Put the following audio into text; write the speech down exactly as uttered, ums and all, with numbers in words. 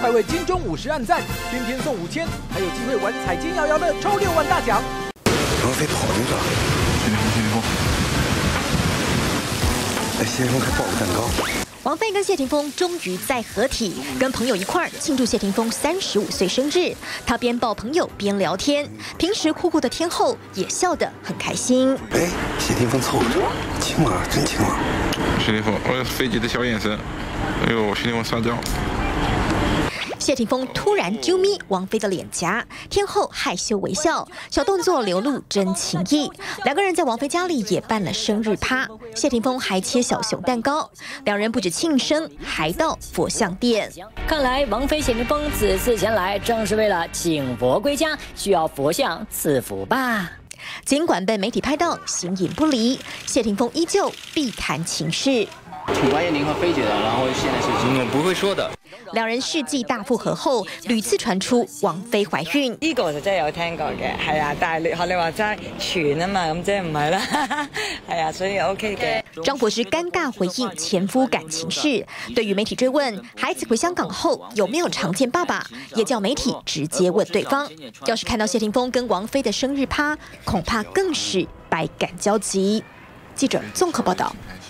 快为金钟五十按赞，天天送五千，还有机会玩彩金摇摇乐抽六万大奖。 王菲跑那个，谢霆锋，谢霆锋，哎，谢霆锋还抱个蛋糕。 王菲跟谢霆锋终于再合体，跟朋友一块儿庆祝谢霆锋三十五岁生日。她边抱朋友边聊天，平时酷酷的天后也笑得很开心。 哎，谢霆锋凑合着，亲了，真亲了。 谢霆锋，我飞机的小眼神，哎呦，谢霆锋撒娇。 谢霆锋突然揪咪王菲的脸颊，天后害羞微笑，小动作流露真情意。两个人在王菲家里也办了生日趴，谢霆锋还切小熊蛋糕，两人不止庆生，还到佛像殿。 看来王菲、谢霆锋此次前来，正是为了请佛归家，需要佛像赐福吧。 尽管被媒体拍到形影不离，谢霆锋依旧避谈情事。 挺关心您和菲姐的，然后现在是我不會說的。 兩人世紀大復合後，屢次傳出王菲懷孕。 呢個就真係有聽過嘅，係啊，但係你學你話齋傳啊嘛，咁即係唔係啦，係啊，所以 OK 嘅。 張柏芝尷尬回應前夫感情事，對於媒體追問孩子回香港後有沒有常見爸爸，也叫媒體直接問對方。要是看到謝霆鋒跟王菲的生日趴，恐怕更是百感交集。記者綜合報道。